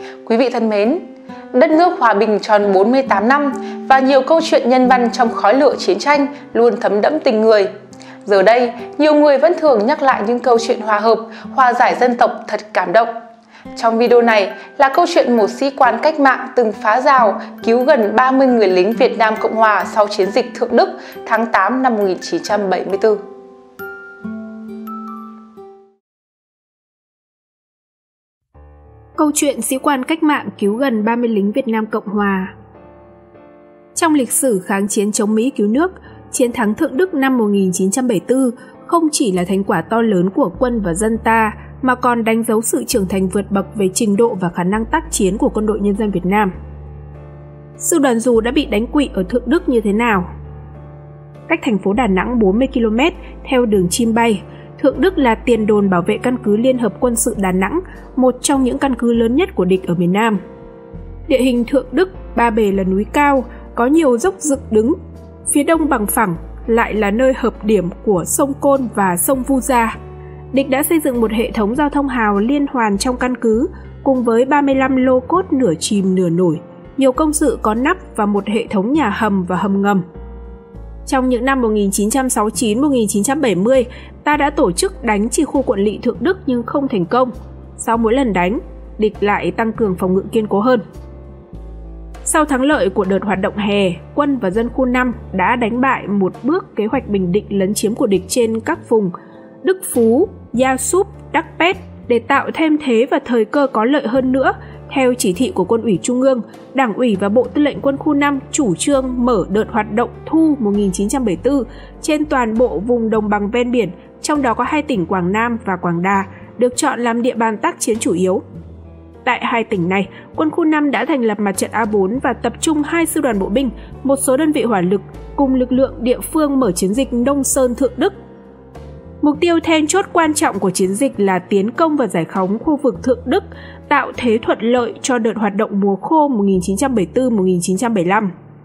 Quý vị thân mến, đất nước hòa bình tròn 48 năm và nhiều câu chuyện nhân văn trong khói lửa chiến tranh luôn thấm đẫm tình người. Giờ đây, nhiều người vẫn thường nhắc lại những câu chuyện hòa hợp, hòa giải dân tộc thật cảm động. Trong video này là câu chuyện một sĩ quan cách mạng từng phá rào cứu gần 30 người lính Việt Nam Cộng Hòa sau chiến dịch Thượng Đức tháng 8 năm 1974. Câu chuyện sĩ quan cách mạng cứu gần 30 lính Việt Nam Cộng Hòa. Trong lịch sử kháng chiến chống Mỹ cứu nước, chiến thắng Thượng Đức năm 1974 không chỉ là thành quả to lớn của quân và dân ta, mà còn đánh dấu sự trưởng thành vượt bậc về trình độ và khả năng tác chiến của Quân đội Nhân dân Việt Nam. Sư đoàn dù đã bị đánh quỵ ở Thượng Đức như thế nào? Cách thành phố Đà Nẵng 40 km theo đường chim bay, Thượng Đức là tiền đồn bảo vệ căn cứ Liên hợp quân sự Đà Nẵng, một trong những căn cứ lớn nhất của địch ở miền Nam. Địa hình Thượng Đức ba bề là núi cao, có nhiều dốc dựng đứng. Phía đông bằng phẳng lại là nơi hợp điểm của sông Côn và sông Vu Gia. Địch đã xây dựng một hệ thống giao thông hào liên hoàn trong căn cứ, cùng với 35 lô cốt nửa chìm nửa nổi, nhiều công sự có nắp và một hệ thống nhà hầm và hầm ngầm. Trong những năm 1969-1970, ta đã tổ chức đánh chi khu quận lỵ Thượng Đức nhưng không thành công. Sau mỗi lần đánh, địch lại tăng cường phòng ngự kiên cố hơn. Sau thắng lợi của đợt hoạt động hè, quân và dân khu 5 đã đánh bại một bước kế hoạch bình định lấn chiếm của địch trên các vùng Đức Phú, Gia Súp, Đắc Pét để tạo thêm thế và thời cơ có lợi hơn nữa. Theo chỉ thị của Quân ủy Trung ương, Đảng ủy và Bộ Tư lệnh Quân khu 5 chủ trương mở đợt hoạt động thu 1974 trên toàn bộ vùng đồng bằng ven biển, trong đó có 2 tỉnh Quảng Nam và Quảng Đà, được chọn làm địa bàn tác chiến chủ yếu. Tại 2 tỉnh này, Quân khu 5 đã thành lập mặt trận A4 và tập trung 2 sư đoàn bộ binh, một số đơn vị hỏa lực cùng lực lượng địa phương mở chiến dịch Nông Sơn Thượng Đức. Mục tiêu then chốt quan trọng của chiến dịch là tiến công và giải phóng khu vực Thượng Đức, tạo thế thuận lợi cho đợt hoạt động mùa khô 1974-1975.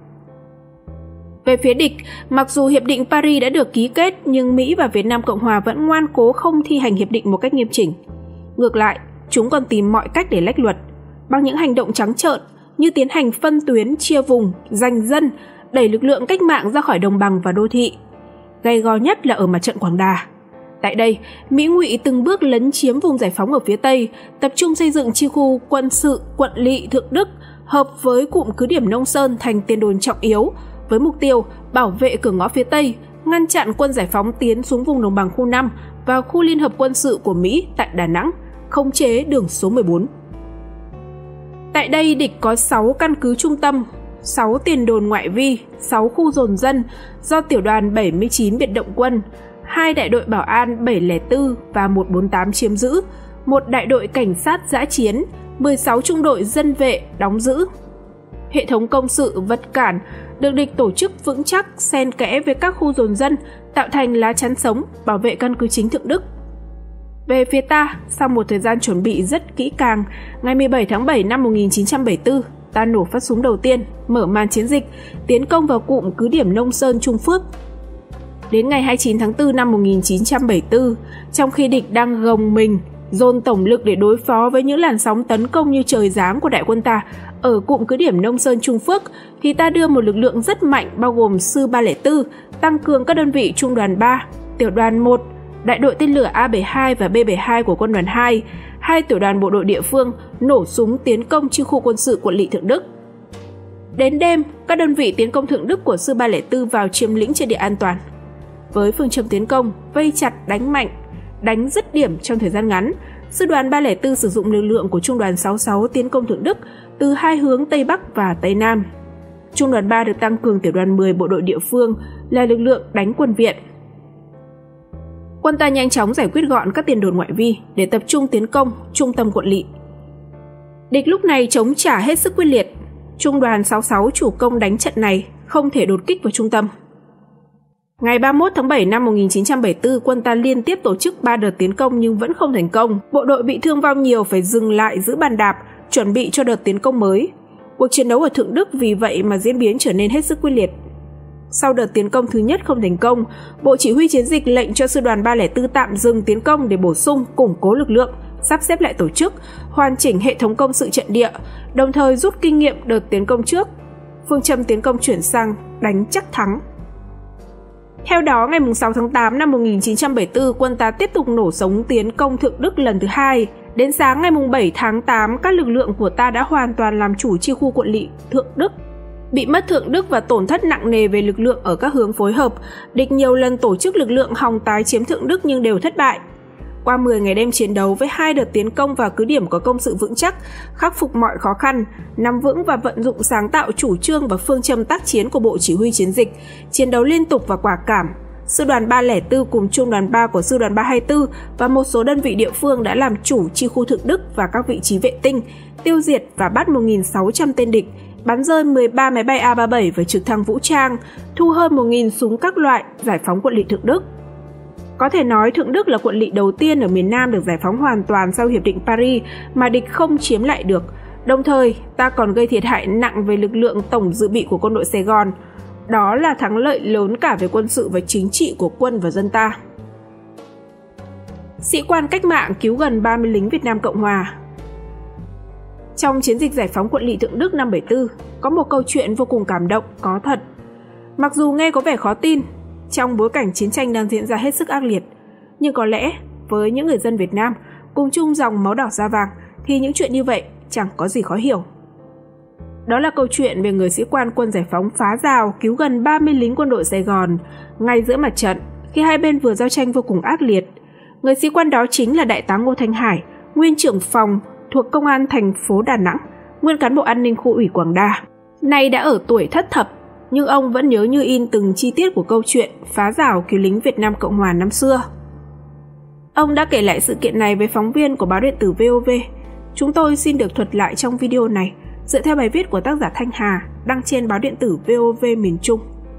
Về phía địch, mặc dù Hiệp định Paris đã được ký kết nhưng Mỹ và Việt Nam Cộng Hòa vẫn ngoan cố không thi hành hiệp định một cách nghiêm chỉnh. Ngược lại, chúng còn tìm mọi cách để lách luật, bằng những hành động trắng trợn như tiến hành phân tuyến, chia vùng, giành dân, đẩy lực lượng cách mạng ra khỏi đồng bằng và đô thị. Gay go nhất là ở mặt trận Quảng Đà. Tại đây, Mỹ ngụy từng bước lấn chiếm vùng giải phóng ở phía Tây, tập trung xây dựng chi khu quân sự quận lỵ Thượng Đức, hợp với cụm cứ điểm Nông Sơn thành tiền đồn trọng yếu, với mục tiêu bảo vệ cửa ngõ phía Tây, ngăn chặn quân giải phóng tiến xuống vùng đồng bằng khu 5 và khu liên hợp quân sự của Mỹ tại Đà Nẵng, khống chế đường số 14. Tại đây, địch có 6 căn cứ trung tâm, 6 tiền đồn ngoại vi, 6 khu dồn dân do tiểu đoàn 79 biệt động quân, 2 đại đội bảo an 704 và 148 chiếm giữ, 1 đại đội cảnh sát dã chiến, 16 trung đội dân vệ đóng giữ. Hệ thống công sự vật cản được địch tổ chức vững chắc xen kẽ với các khu dồn dân, tạo thành lá chắn sống bảo vệ căn cứ chính Thượng Đức. Về phía ta, sau một thời gian chuẩn bị rất kỹ càng, ngày 17 tháng 7 năm 1974, ta nổ phát súng đầu tiên, mở màn chiến dịch, tiến công vào cụm cứ điểm Nông Sơn Trung Phước. Đến ngày 29 tháng 4 năm 1974, trong khi địch đang gồng mình, dồn tổng lực để đối phó với những làn sóng tấn công như trời giáng của đại quân ta ở cụm cứ điểm Nông Sơn Trung Phước, thì ta đưa một lực lượng rất mạnh bao gồm Sư 304, tăng cường các đơn vị Trung đoàn 3, Tiểu đoàn 1, Đại đội tên lửa A72 và B72 của Quân đoàn 2, 2 tiểu đoàn bộ đội địa phương nổ súng tiến công chi khu quân sự quận lỵ Thượng Đức. Đến đêm, các đơn vị tiến công Thượng Đức của Sư 304 vào chiếm lĩnh trên địa an toàn. Với phương châm tiến công, vây chặt, đánh mạnh, đánh dứt điểm trong thời gian ngắn, Sư đoàn 304 sử dụng lực lượng của Trung đoàn 66 tiến công Thượng Đức từ 2 hướng Tây Bắc và Tây Nam. Trung đoàn 3 được tăng cường tiểu đoàn 10 bộ đội địa phương là lực lượng đánh quân viện. Quân ta nhanh chóng giải quyết gọn các tiền đồn ngoại vi để tập trung tiến công trung tâm quận lỵ. Địch lúc này chống trả hết sức quyết liệt. Trung đoàn 66 chủ công đánh trận này, không thể đột kích vào trung tâm. Ngày 31 tháng 7 năm 1974, quân ta liên tiếp tổ chức 3 đợt tiến công nhưng vẫn không thành công. Bộ đội bị thương vong nhiều phải dừng lại giữ bàn đạp, chuẩn bị cho đợt tiến công mới. Cuộc chiến đấu ở Thượng Đức vì vậy mà diễn biến trở nên hết sức quyết liệt. Sau đợt tiến công thứ nhất không thành công, Bộ Chỉ huy Chiến dịch lệnh cho Sư đoàn 304 tạm dừng tiến công để bổ sung, củng cố lực lượng, sắp xếp lại tổ chức, hoàn chỉnh hệ thống công sự trận địa, đồng thời rút kinh nghiệm đợt tiến công trước. Phương châm tiến công chuyển sang đánh chắc thắng. Theo đó, ngày 6 tháng 8 năm 1974, quân ta tiếp tục nổ súng tiến công Thượng Đức lần thứ hai. Đến sáng ngày 7 tháng 8, các lực lượng của ta đã hoàn toàn làm chủ chi khu quận lỵ Thượng Đức. Bị mất Thượng Đức và tổn thất nặng nề về lực lượng ở các hướng phối hợp, địch nhiều lần tổ chức lực lượng hòng tái chiếm Thượng Đức nhưng đều thất bại. Qua 10 ngày đêm chiến đấu với 2 đợt tiến công vào cứ điểm có công sự vững chắc, khắc phục mọi khó khăn, nắm vững và vận dụng sáng tạo chủ trương và phương châm tác chiến của Bộ Chỉ huy Chiến dịch, chiến đấu liên tục và quả cảm, Sư đoàn 304 cùng Trung đoàn 3 của Sư đoàn 324 và một số đơn vị địa phương đã làm chủ chi khu Thượng Đức và các vị trí vệ tinh, tiêu diệt và bắt 1.600 tên địch, bắn rơi 13 máy bay A-37 và trực thăng vũ trang, thu hơn 1.000 súng các loại, giải phóng quận lỵ Thượng Đức. Có thể nói Thượng Đức là quận lỵ đầu tiên ở miền Nam được giải phóng hoàn toàn sau Hiệp định Paris mà địch không chiếm lại được. Đồng thời, ta còn gây thiệt hại nặng về lực lượng tổng dự bị của quân đội Sài Gòn. Đó là thắng lợi lớn cả về quân sự và chính trị của quân và dân ta. Sĩ quan cách mạng cứu gần 30 lính Việt Nam Cộng Hòa. Trong chiến dịch giải phóng quận lỵ Thượng Đức năm 74, có một câu chuyện vô cùng cảm động, có thật. Mặc dù nghe có vẻ khó tin, trong bối cảnh chiến tranh đang diễn ra hết sức ác liệt, nhưng có lẽ với những người dân Việt Nam cùng chung dòng máu đỏ da vàng thì những chuyện như vậy chẳng có gì khó hiểu. Đó là câu chuyện về người sĩ quan quân giải phóng phá rào cứu gần 30 lính quân đội Sài Gòn ngay giữa mặt trận khi hai bên vừa giao tranh vô cùng ác liệt. Người sĩ quan đó chính là Đại tá Ngô Thanh Hải, nguyên trưởng phòng thuộc Công an thành phố Đà Nẵng, nguyên cán bộ an ninh khu ủy Quảng Đa. Nay đã ở tuổi thất thập, nhưng ông vẫn nhớ như in từng chi tiết của câu chuyện phá rào cứu lính Việt Nam Cộng Hòa năm xưa. Ông đã kể lại sự kiện này với phóng viên của báo điện tử VOV. Chúng tôi xin được thuật lại trong video này, dựa theo bài viết của tác giả Thanh Hà đăng trên báo điện tử VOV miền Trung.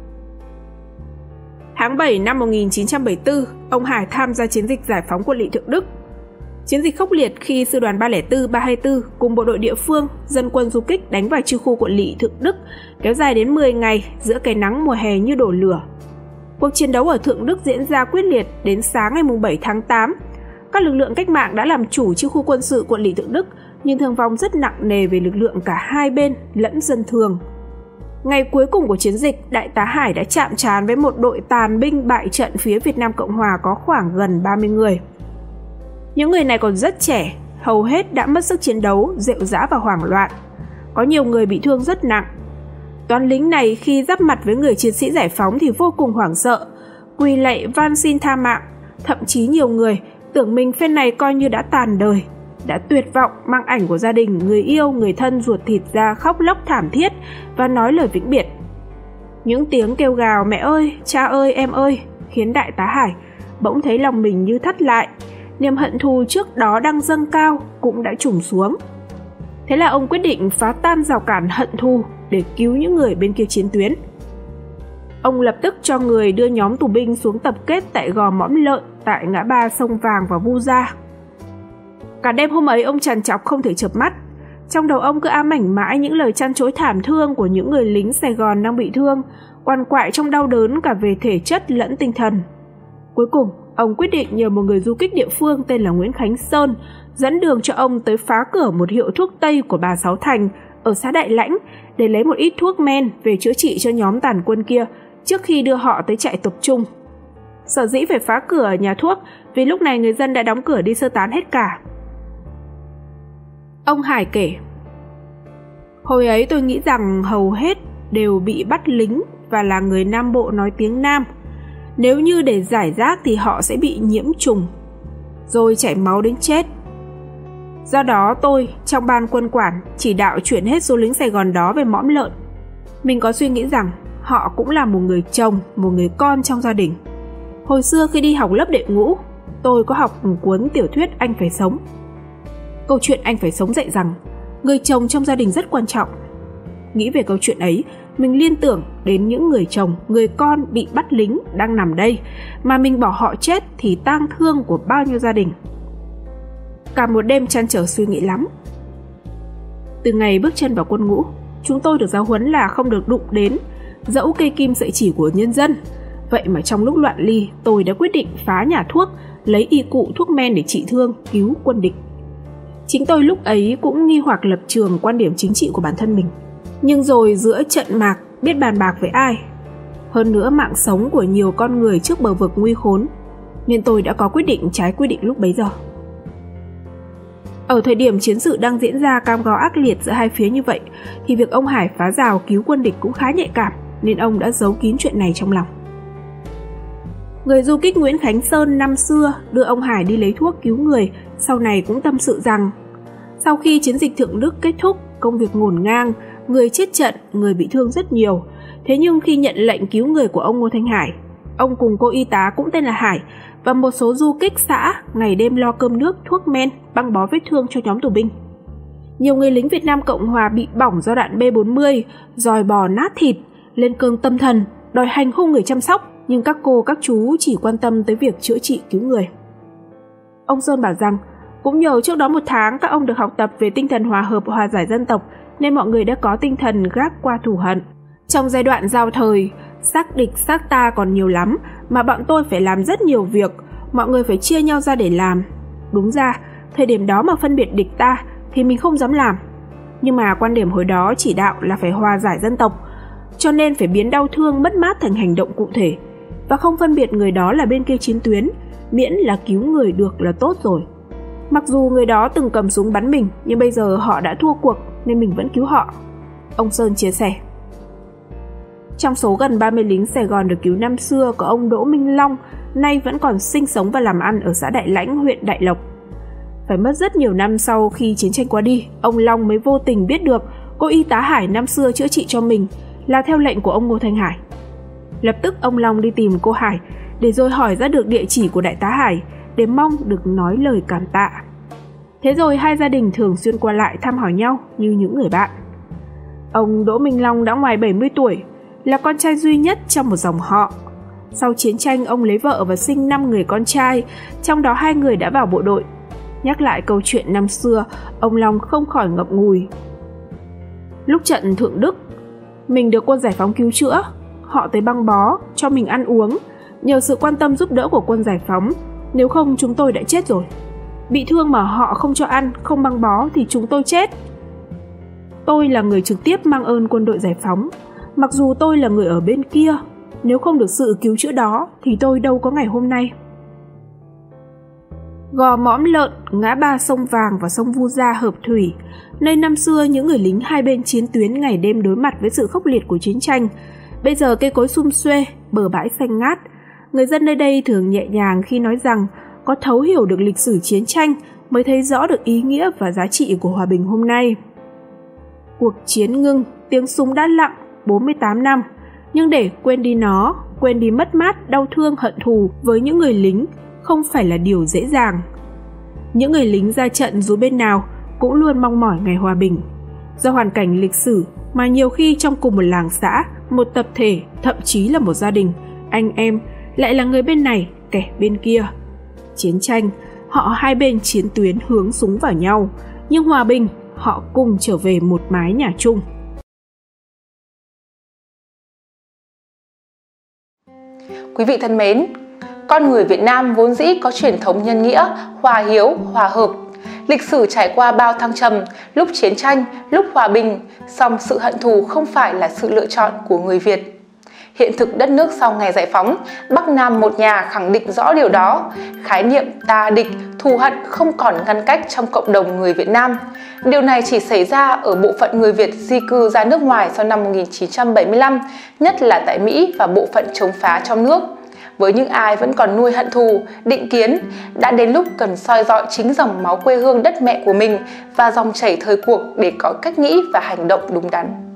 Tháng 7 năm 1974, ông Hải tham gia chiến dịch giải phóng quận lỵ Thượng Đức. Chiến dịch khốc liệt khi sư đoàn 304, 324 cùng bộ đội địa phương, dân quân du kích đánh vào chi khu quận lỵ Thượng Đức, kéo dài đến 10 ngày giữa cái nắng mùa hè như đổ lửa. Cuộc chiến đấu ở Thượng Đức diễn ra quyết liệt đến sáng ngày 7 tháng 8. Các lực lượng cách mạng đã làm chủ chi khu quân sự quận lỵ Thượng Đức, nhưng thương vong rất nặng nề về lực lượng cả hai bên lẫn dân thường. Ngày cuối cùng của chiến dịch, Đại tá Hải đã chạm trán với một đội tàn binh bại trận phía Việt Nam Cộng Hòa có khoảng gần 30 người. Những người này còn rất trẻ, hầu hết đã mất sức chiến đấu, rệu rã và hoảng loạn. Có nhiều người bị thương rất nặng. Toán lính này khi giáp mặt với người chiến sĩ giải phóng thì vô cùng hoảng sợ, quỳ lạy van xin tha mạng, thậm chí nhiều người tưởng mình phen này coi như đã tàn đời, đã tuyệt vọng mang ảnh của gia đình, người yêu, người thân ruột thịt ra khóc lóc thảm thiết và nói lời vĩnh biệt. Những tiếng kêu gào mẹ ơi, cha ơi, em ơi khiến Đại tá Hải bỗng thấy lòng mình như thắt lại, niềm hận thù trước đó đang dâng cao cũng đã trùng xuống. Thế là ông quyết định phá tan rào cản hận thù để cứu những người bên kia chiến tuyến. Ông lập tức cho người đưa nhóm tù binh xuống tập kết tại gò Mõm Lợn tại ngã ba Sông Vàng và Vu Gia. Cả đêm hôm ấy ông trằn trọc không thể chợp mắt. Trong đầu ông cứ ám ảnh mãi những lời trăn trối thảm thương của những người lính Sài Gòn đang bị thương, quằn quại trong đau đớn cả về thể chất lẫn tinh thần. Cuối cùng, ông quyết định nhờ một người du kích địa phương tên là Nguyễn Khánh Sơn dẫn đường cho ông tới phá cửa một hiệu thuốc Tây của bà Sáu Thành ở xã Đại Lãnh để lấy một ít thuốc men về chữa trị cho nhóm tàn quân kia trước khi đưa họ tới trại tập trung. Sở dĩ phải phá cửa nhà thuốc vì lúc này người dân đã đóng cửa đi sơ tán hết cả. Ông Hải kể: Hồi ấy tôi nghĩ rằng hầu hết đều bị bắt lính và là người Nam Bộ nói tiếng Nam. Nếu như để giải rác thì họ sẽ bị nhiễm trùng, rồi chảy máu đến chết. Do đó tôi, trong ban quân quản, chỉ đạo chuyển hết số lính Sài Gòn đó về Mõm Lợn. Mình có suy nghĩ rằng họ cũng là một người chồng, một người con trong gia đình. Hồi xưa khi đi học lớp đệ ngũ, tôi có học một cuốn tiểu thuyết Anh Phải Sống. Câu chuyện Anh Phải Sống dạy rằng người chồng trong gia đình rất quan trọng. Nghĩ về câu chuyện ấy, mình liên tưởng đến những người chồng, người con bị bắt lính đang nằm đây, mà mình bỏ họ chết thì tang thương của bao nhiêu gia đình. Cả một đêm trăn trở suy nghĩ lắm. Từ ngày bước chân vào quân ngũ, chúng tôi được giáo huấn là không được đụng đến dẫu cây kim sợi chỉ của nhân dân. Vậy mà trong lúc loạn ly, tôi đã quyết định phá nhà thuốc, lấy y cụ thuốc men để trị thương, cứu quân địch. Chính tôi lúc ấy cũng nghi hoặc lập trường quan điểm chính trị của bản thân mình. Nhưng rồi giữa trận mạc biết bàn bạc với ai. Hơn nữa mạng sống của nhiều con người trước bờ vực nguy khốn, nên tôi đã có quyết định trái quyết định lúc bấy giờ. Ở thời điểm chiến sự đang diễn ra cam go ác liệt giữa hai phía như vậy, thì việc ông Hải phá rào cứu quân địch cũng khá nhạy cảm, nên ông đã giấu kín chuyện này trong lòng. Người du kích Nguyễn Khánh Sơn năm xưa đưa ông Hải đi lấy thuốc cứu người, sau này cũng tâm sự rằng sau khi chiến dịch Thượng Đức kết thúc, công việc ngổn ngang, người chết trận, người bị thương rất nhiều. Thế nhưng khi nhận lệnh cứu người của ông Ngô Thanh Hải, ông cùng cô y tá cũng tên là Hải và một số du kích xã ngày đêm lo cơm nước, thuốc men, băng bó vết thương cho nhóm tù binh. Nhiều người lính Việt Nam Cộng Hòa bị bỏng do đạn B-40, giòi bò nát thịt, lên cơn tâm thần, đòi hành hung người chăm sóc, nhưng các cô các chú chỉ quan tâm tới việc chữa trị cứu người. Ông Sơn bảo rằng cũng nhờ trước đó 1 tháng các ông được học tập về tinh thần hòa hợp, hòa giải dân tộc, nên mọi người đã có tinh thần gác qua thù hận. Trong giai đoạn giao thời, xác địch xác ta còn nhiều lắm, mà bọn tôi phải làm rất nhiều việc, mọi người phải chia nhau ra để làm. Đúng ra, thời điểm đó mà phân biệt địch ta thì mình không dám làm. Nhưng mà quan điểm hồi đó chỉ đạo là phải hòa giải dân tộc, cho nên phải biến đau thương mất mát thành hành động cụ thể, và không phân biệt người đó là bên kia chiến tuyến, miễn là cứu người được là tốt rồi. Mặc dù người đó từng cầm súng bắn mình, nhưng bây giờ họ đã thua cuộc nên mình vẫn cứu họ. Ông Sơn chia sẻ. Trong số gần 30 lính Sài Gòn được cứu năm xưa có ông Đỗ Minh Long, nay vẫn còn sinh sống và làm ăn ở xã Đại Lãnh, huyện Đại Lộc. Phải mất rất nhiều năm sau khi chiến tranh qua đi, ông Long mới vô tình biết được cô y tá Hải năm xưa chữa trị cho mình là theo lệnh của ông Ngô Thanh Hải. Lập tức ông Long đi tìm cô Hải để rồi hỏi ra được địa chỉ của đại tá Hải để mong được nói lời cảm tạ. Thế rồi hai gia đình thường xuyên qua lại thăm hỏi nhau như những người bạn. Ông Đỗ Minh Long đã ngoài 70 tuổi, là con trai duy nhất trong một dòng họ. Sau chiến tranh ông lấy vợ và sinh 5 người con trai, trong đó 2 người đã vào bộ đội. Nhắc lại câu chuyện năm xưa, ông Long không khỏi ngậm ngùi. Lúc trận Thượng Đức, mình được quân giải phóng cứu chữa, họ tới băng bó, cho mình ăn uống, nhờ sự quan tâm giúp đỡ của quân giải phóng, nếu không chúng tôi đã chết rồi. Bị thương mà họ không cho ăn, không băng bó thì chúng tôi chết. Tôi là người trực tiếp mang ơn quân đội giải phóng, mặc dù tôi là người ở bên kia, nếu không được sự cứu chữa đó thì tôi đâu có ngày hôm nay. Gò Mõm Lợn, ngã ba sông Vàng và sông Vu Gia hợp thủy, nơi năm xưa những người lính hai bên chiến tuyến ngày đêm đối mặt với sự khốc liệt của chiến tranh. Bây giờ cây cối sum xuê, bờ bãi xanh ngát. Người dân nơi đây thường nhẹ nhàng khi nói rằng có thấu hiểu được lịch sử chiến tranh mới thấy rõ được ý nghĩa và giá trị của hòa bình hôm nay. Cuộc chiến ngưng, tiếng súng đã lặng 48 năm, nhưng để quên đi nó, quên đi mất mát, đau thương, hận thù với những người lính không phải là điều dễ dàng. Những người lính ra trận dù bên nào cũng luôn mong mỏi ngày hòa bình. Do hoàn cảnh lịch sử mà nhiều khi trong cùng một làng xã, một tập thể, thậm chí là một gia đình, anh em lại là người bên này, kẻ bên kia. Chiến tranh, họ hai bên chiến tuyến hướng súng vào nhau, nhưng hòa bình, họ cùng trở về một mái nhà chung. Quý vị thân mến, con người Việt Nam vốn dĩ có truyền thống nhân nghĩa, hòa hiếu, hòa hợp. Lịch sử trải qua bao thăng trầm, lúc chiến tranh, lúc hòa bình, song sự hận thù không phải là sự lựa chọn của người Việt. Hiện thực đất nước sau ngày giải phóng, Bắc Nam một nhà khẳng định rõ điều đó. Khái niệm ta địch, thù hận không còn ngăn cách trong cộng đồng người Việt Nam. Điều này chỉ xảy ra ở bộ phận người Việt di cư ra nước ngoài sau năm 1975, nhất là tại Mỹ và bộ phận chống phá trong nước. Với những ai vẫn còn nuôi hận thù, định kiến, đã đến lúc cần soi dọi chính dòng máu quê hương đất mẹ của mình và dòng chảy thời cuộc để có cách nghĩ và hành động đúng đắn.